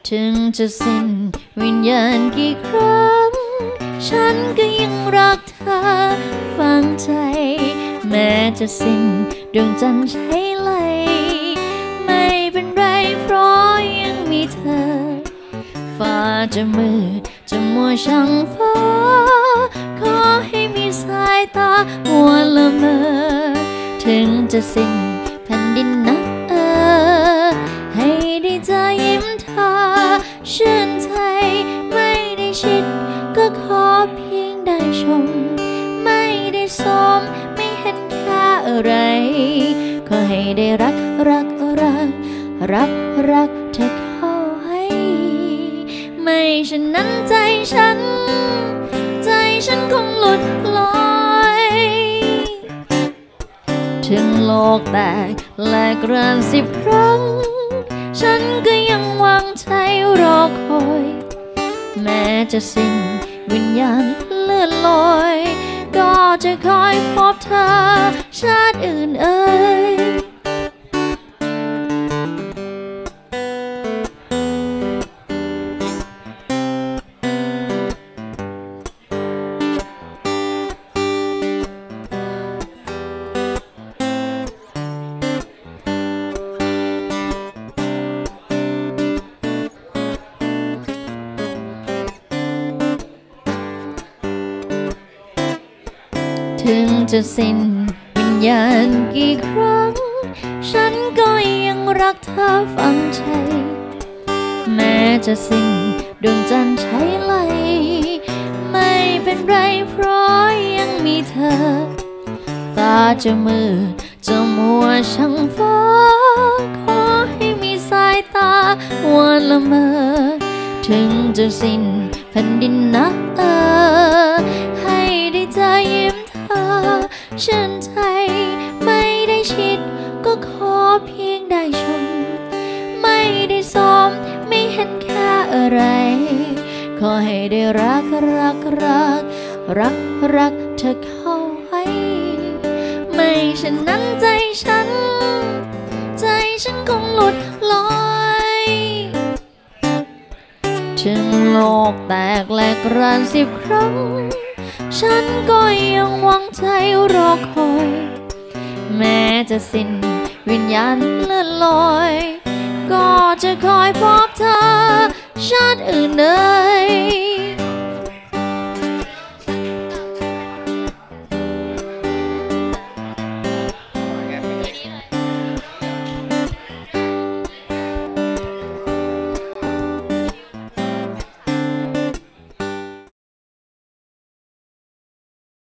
ถึงจะสิ้นวิญญาณกี่ครั้งฉันก็ยังรักเธอฝังใจแม้จะสิ้นดวงจันทร์ใช้ไหลไม่เป็นไรเพราะยังมีเธอฟ้าจะมืดจะมัวช่างฟ้าขอให้มีสายตามัวละเมอถึงจะสิ้นแผ่นดินนักให้ได้เจอยิ้มเธอชื่นใจไม่ได้ชิดก็ขอเพียงได้ชมไม่ได้สมไม่เห็นค่าอะไรขอให้ได้รักเธอเข้าให้ไม่ฉะนั้นใจฉันคงหลุดลอยถึงโลกแตกแหลกราน10 ครั้งฉันก็ยังหวังใจรอคอยแม้จะสิ้นวิญญาณเลื่อนลอยก็จะคอยพบเธอชาติอื่นถึงจะสิ้นวิญญาณกี่ครั้งฉันก็ยังรักเธอฝังใจแม้จะสิ้นดวงจันทร์ใช้ไหลไม่เป็นไรเพราะยังมีเธอฟ้าจะมืดจะมัวช่างฟ้าขอให้มีสายตาวันละเมอถึงจะสิ้นแผ่นดินนักให้ได้เจอยิ้มฉันใจไม่ได้ชิดก็ขอเพียงได้ชมไม่ได้สมไม่เห็นค่าอะไรขอให้ได้รักเธอเข้าให้ไม่ฉะนั้นใจฉันคงหลุดลอยถึงโลกแตกแหลกราน10 ครั้งฉันก็ยังหวังใจรอคอยแม้จะสิ้นวิญญาณเลื่อนลอยก็จะคอยพบเธอชาติอื่น